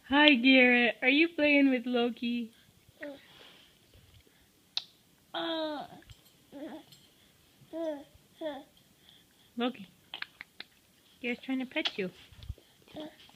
Hi, Garrett. Are you playing with Loki? Loki, Garrett's trying to pet you.